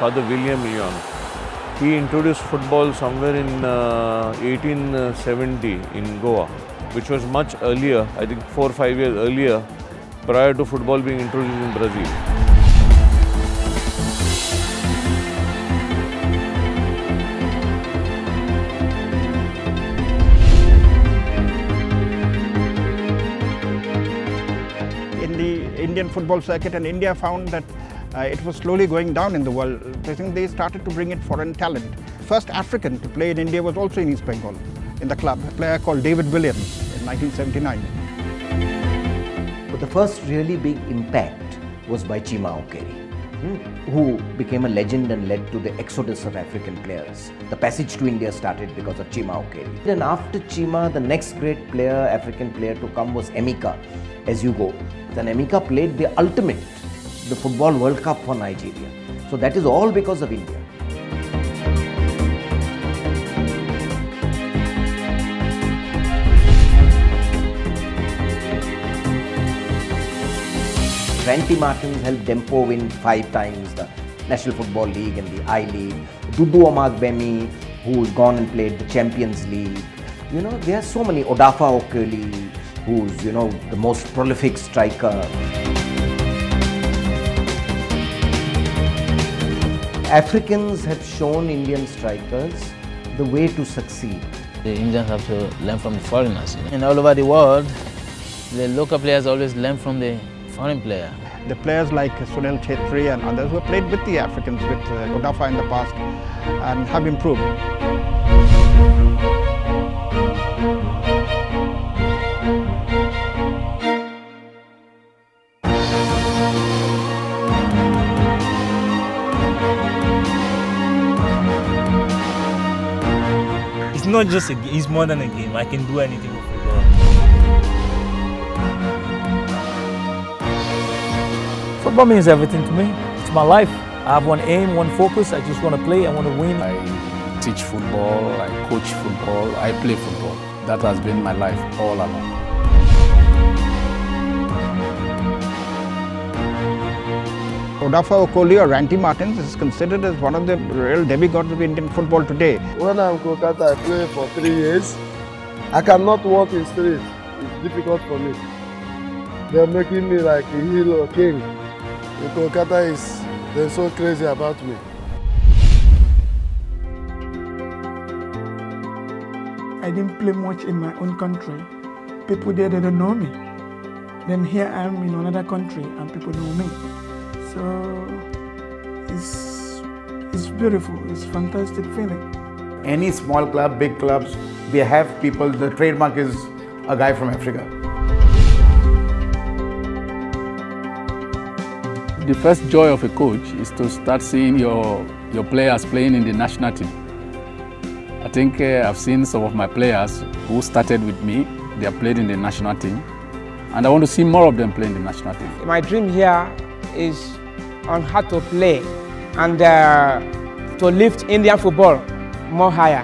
Father William Lyon. He introduced football somewhere in 1870 in Goa, which was much earlier, I think 4 or 5 years earlier, prior to football being introduced in Brazil. In the Indian football circuit, and India found that it was slowly going down in the world. I think they started to bring in foreign talent. First African to play in India was also in East Bengal, in the club, a player called David Williams in 1979. But the first really big impact was by Chima Okere, who became a legend and led to the exodus of African players. The passage to India started because of Chima Okere. Then after Chima, the next great player, African player to come was Emeka Ezugo. Then Emeka played the ultimate, the Football World Cup for Nigeria. So that is all because of India. Ranty Martins helped Dempo win 5 times the National Football League and the I-League. Dudu Omagbemi, who's gone and played the Champions League. You know, there are so many. Odafa Okoli, who's, you know, the most prolific striker. Africans have shown Indian strikers the way to succeed. The Indians have to learn from the foreigners. And all over the world, the local players always learn from the foreign player. The players like Sunil Chhetri and others who have played with the Africans, with Odafa in the past, and have improved. It's not just a game, it's more than a game. I can do anything with football. Football means everything to me. It's my life. I have one aim, one focus. I just want to play, I want to win. I teach football, I coach football, I play football. That has been my life all along. Odafa Okoli or Ranty Martins is considered as one of the real demigods of Indian football today. When I'm in Kolkata, I play for 3 years. I cannot walk in street. It's difficult for me. They're making me like a hero, a king. In Kolkata, they're so crazy about me. I didn't play much in my own country. People there, they don't know me. Then here I am in another country and people know me. So it's beautiful, it's a fantastic feeling. Any small club, big clubs, they have people, the trademark is a guy from Africa. The first joy of a coach is to start seeing your players playing in the national team. I think I've seen some of my players who started with me, they have played in the national team, and I want to see more of them play in the national team. My dream here is on how to play and to lift Indian football more higher.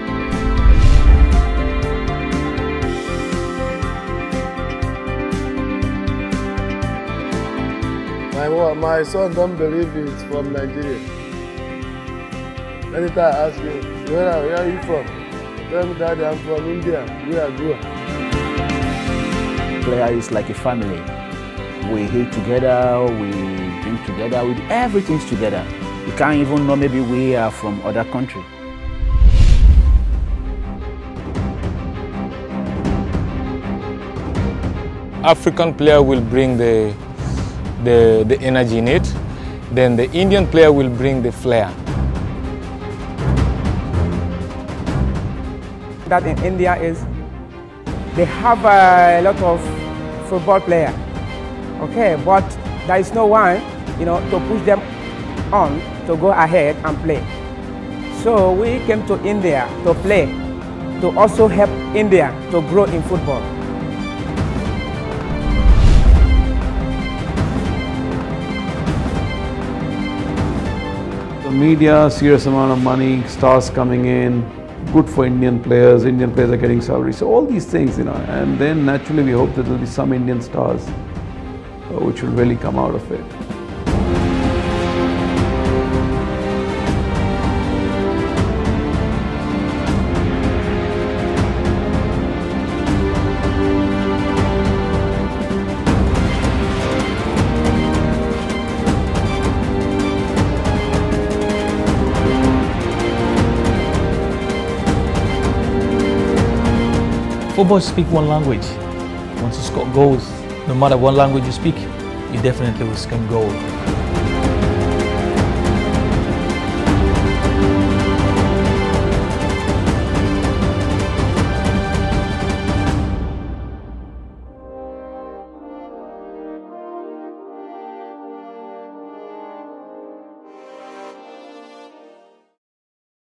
My son don't believe it's from Nigeria. Anytime I ask him, where are you from? Tell me, Daddy, I'm from India. We are good. Player is like a family. We eat together, we drink together, we do everything together. You can't even know maybe we are from other country. African player will bring the energy in it, then the Indian player will bring the flair. That in India is, they have a lot of football players, okay, but there is no one, you know, to push them on to go ahead and play. So we came to India to play, to also help India to grow in football. The media, serious amount of money, stars coming in, good for Indian players are getting salaries. So all these things, you know, and then naturally we hope that there will be some Indian stars which will really come out of it. Football speak one language. Once you score goals, no matter what language you speak, you definitely will score goal.